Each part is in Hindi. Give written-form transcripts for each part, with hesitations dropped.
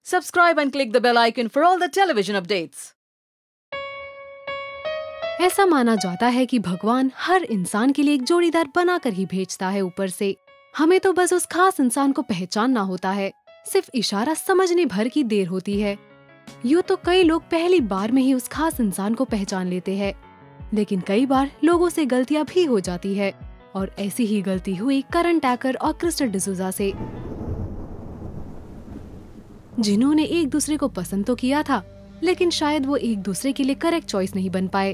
Subscribe and click the bell icon for all the television updates. ऐसा माना जाता है कि भगवान हर इंसान के लिए एक जोड़ीदार बनाकर ही भेजता है ऊपर से। हमें तो बस उस खास इंसान को पहचानना होता है, सिर्फ इशारा समझने भर की देर होती है। यूँ तो कई लोग पहली बार में ही उस खास इंसान को पहचान लेते हैं, लेकिन कई बार लोगों से गलतियां भी हो जाती है और ऐसी ही गलती हुई करण टैकर और क्रिस्टल डिसूजा से, जिन्होंने एक दूसरे को पसंद तो किया था, लेकिन शायद वो एक दूसरे के लिए करेक्ट चॉइस नहीं बन पाए।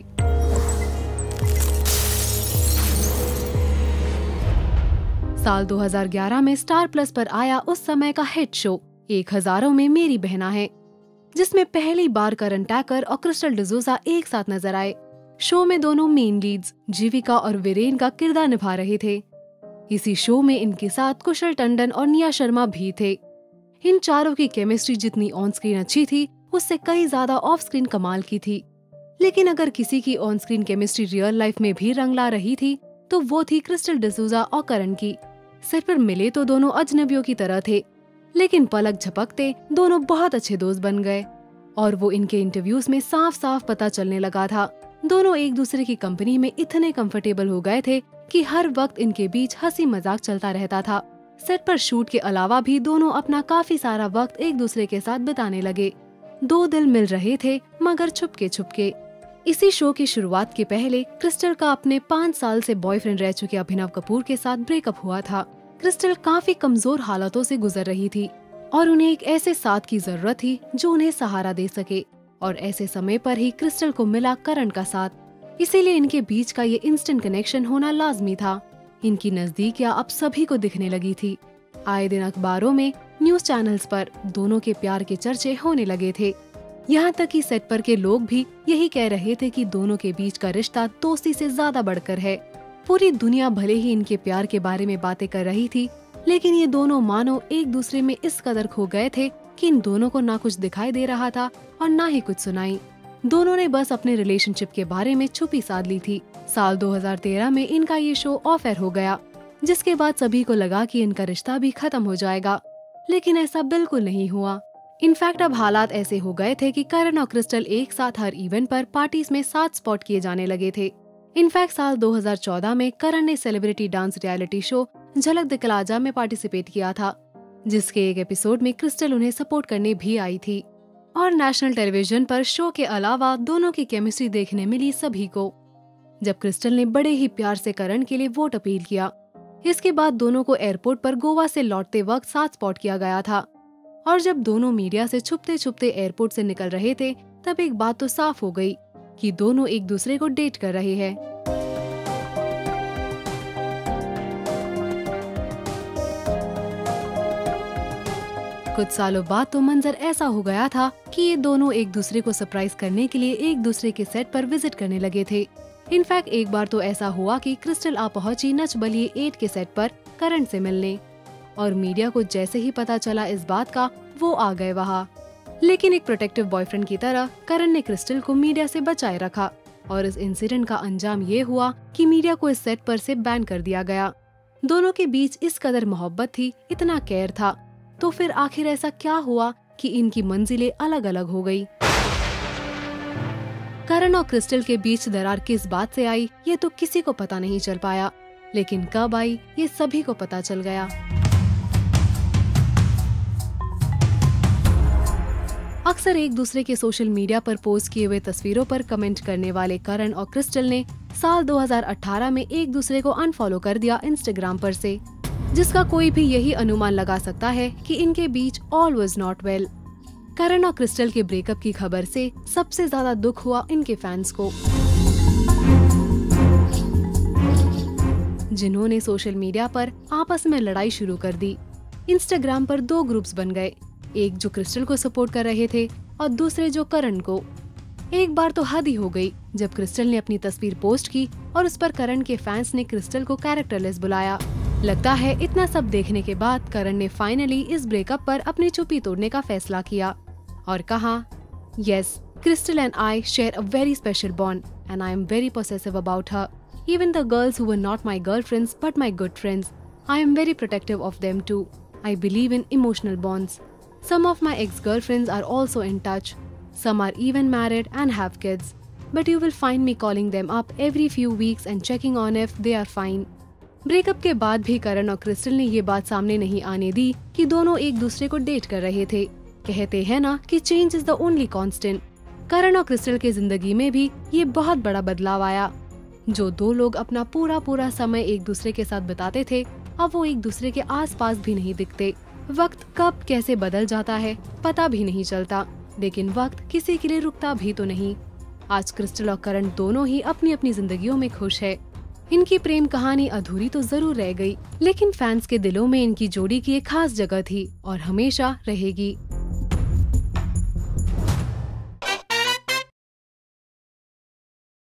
साल 2011 में स्टार प्लस पर आया उस समय का हिट शो एक हजारों में मेरी बहना है, जिसमें पहली बार करण टैकर और क्रिस्टल डिसूजा एक साथ नजर आए। शो में दोनों मेन लीड्स जीविका और वीरेन का किरदार निभा रहे थे। इसी शो में इनके साथ कुशल टंडन और निया शर्मा भी थे। इन चारों की केमिस्ट्री जितनी ऑन स्क्रीन अच्छी थी, उससे कई ज्यादा ऑफ स्क्रीन कमाल की थी। लेकिन अगर किसी की on screen chemistry real life में भी रंग ला रही थी, तो वो थी क्रिस्टल डिसूजा और करण की। सिर पर मिले तो दोनों अजनबियों की तरह थे, लेकिन पलक झपकते दोनों बहुत अच्छे दोस्त बन गए और वो इनके इंटरव्यूज में साफ साफ पता चलने लगा था। दोनों एक दूसरे की कंपनी में इतने कंफर्टेबल हो गए थे कि हर वक्त इनके बीच हंसी मजाक चलता रहता था। सेट पर शूट के अलावा भी दोनों अपना काफी सारा वक्त एक दूसरे के साथ बिताने लगे। दो दिल मिल रहे थे, मगर छुपके छुपके। इसी शो की शुरुआत के पहले क्रिस्टल का अपने 5 साल से बॉयफ्रेंड रह चुके अभिनव कपूर के साथ ब्रेकअप हुआ था। क्रिस्टल काफी कमजोर हालातों से गुजर रही थी और उन्हें एक ऐसे साथ की जरूरत थी जो उन्हें सहारा दे सके, और ऐसे समय पर ही क्रिस्टल को मिला करण का साथ। इसीलिए इनके बीच का ये इंस्टेंट कनेक्शन होना लाजमी था। इनकी नजदीकियां अब सभी को दिखने लगी थी। आए दिन अखबारों में, न्यूज चैनल्स पर दोनों के प्यार के चर्चे होने लगे थे। यहाँ तक कि सेट पर के लोग भी यही कह रहे थे कि दोनों के बीच का रिश्ता दोस्ती से ज्यादा बढ़कर है। पूरी दुनिया भले ही इनके प्यार के बारे में बातें कर रही थी, लेकिन ये दोनों मानो एक दूसरे में इस कदर खो गए थे कि इन दोनों को ना कुछ दिखाई दे रहा था और ना ही कुछ सुनाई। दोनों ने बस अपने रिलेशनशिप के बारे में चुप्पी साध ली थी। साल 2013 में इनका ये शो ऑफ एयर हो गया, जिसके बाद सभी को लगा कि इनका रिश्ता भी खत्म हो जाएगा, लेकिन ऐसा बिल्कुल नहीं हुआ। इनफैक्ट अब हालात ऐसे हो गए थे कि करण और क्रिस्टल एक साथ हर इवेंट पर पार्टीज में साथ स्पॉट किए जाने लगे थे। इनफैक्ट साल 2014 में करण ने सेलिब्रिटी डांस रियलिटी शो झलक दिखला जा में पार्टिसिपेट किया था, जिसके एक एपिसोड में क्रिस्टल उन्हें सपोर्ट करने भी आई थी। और नेशनल टेलीविजन पर शो के अलावा दोनों की केमिस्ट्री देखने मिली सभी को, जब क्रिस्टल ने बड़े ही प्यार से करण के लिए वोट अपील किया। इसके बाद दोनों को एयरपोर्ट पर गोवा से लौटते वक्त साथ स्पॉट किया गया था, और जब दोनों मीडिया से छुपते छुपते एयरपोर्ट से निकल रहे थे, तब एक बात तो साफ हो गई कि दोनों एक दूसरे को डेट कर रहे हैं। कुछ सालों बाद तो मंजर ऐसा हो गया था कि ये दोनों एक दूसरे को सरप्राइज करने के लिए एक दूसरे के सेट पर विजिट करने लगे थे। इनफैक्ट एक बार तो ऐसा हुआ कि क्रिस्टल आ पहुंची नच बलिए 8 के सेट पर करण से मिलने, और मीडिया को जैसे ही पता चला इस बात का, वो आ गए वहाँ। लेकिन एक प्रोटेक्टिव बॉयफ्रेंड की तरह करण ने क्रिस्टल को मीडिया से बचाए रखा, और इस इंसिडेंट का अंजाम ये हुआ कि मीडिया को इस सेट पर से बैन कर दिया गया। दोनों के बीच इस कदर मोहब्बत थी, इतना केयर था, तो फिर आखिर ऐसा क्या हुआ कि इनकी मंजिलें अलग अलग हो गई। करण और क्रिस्टल के बीच दरार किस बात से आई, ये तो किसी को पता नहीं चल पाया, लेकिन कब आई ये सभी को पता चल गया। अक्सर एक दूसरे के सोशल मीडिया पर पोस्ट किए हुए तस्वीरों पर कमेंट करने वाले करण और क्रिस्टल ने साल 2018 में एक दूसरे को अनफॉलो कर दिया इंस्टाग्राम पर से, जिसका कोई भी यही अनुमान लगा सकता है कि इनके बीच all was not well. Karan और क्रिस्टल के ब्रेकअप की खबर से सबसे ज्यादा दुख हुआ इनके फैंस को, जिन्होंने सोशल मीडिया पर आपस में लड़ाई शुरू कर दी। इंस्टाग्राम पर 2 ग्रुप्स बन गए, एक जो क्रिस्टल को सपोर्ट कर रहे थे और दूसरे जो करण को। एक बार तो हद ही हो गई जब क्रिस्टल ने अपनी तस्वीर पोस्ट की और उस पर करण के फैंस ने क्रिस्टल को कैरेक्टरलेस बुलाया। लगता है इतना सब देखने के बाद करण ने फाइनली इस ब्रेकअप पर अपनी चुप्पी तोड़ने का फैसला किया और कहा, yes, Crystal and I share a very special bond and I am very possessive about her. Even the girls who were not my girlfriends but my good friends, I am very protective of them too. I believe in emotional bonds. Some of my ex-girlfriends are also in touch. Some are even married and have kids. But you will find me calling them up every few weeks and checking on if they are fine. Breakup के बाद भी करण और क्रिस्टल ने ये बात सामने नहीं आने दी कि दोनों एक दूसरे को डेट कर रहे थे। कहते हैं ना कि change is the only constant. Karan और क्रिस्टल की जिंदगी में भी ये बहुत बड़ा बदलाव आया। जो दो लोग अपना पूरा समय एक दूसरे के साथ बिताते थे, अब वो एक दूसरे के आसपास भी नहीं दिखते। वक्त कब कैसे बदल जाता है पता भी नहीं चलता, लेकिन वक्त किसी के लिए रुकता भी तो नहीं। आज क्रिस्टल और करण दोनों ही अपनी अपनी जिंदगियों में खुश है। इनकी प्रेम कहानी अधूरी तो जरूर रह गई, लेकिन फैंस के दिलों में इनकी जोड़ी की एक खास जगह थी और हमेशा रहेगी।